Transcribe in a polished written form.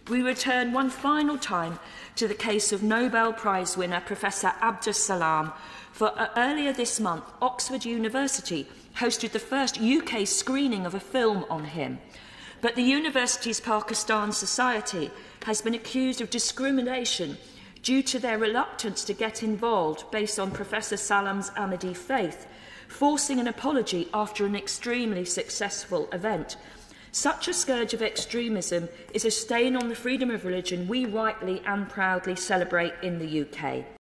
we return one final time to the case of Nobel Prize winner Professor Abdus Salam. For earlier this month, Oxford University hosted the first UK screening of a film on him. But the university's Pakistan Society has been accused of discrimination due to their reluctance to get involved based on Professor Salam's Ahmadi faith, forcing an apology after an extremely successful event. Such a scourge of extremism is a stain on the freedom of religion we rightly and proudly celebrate in the UK.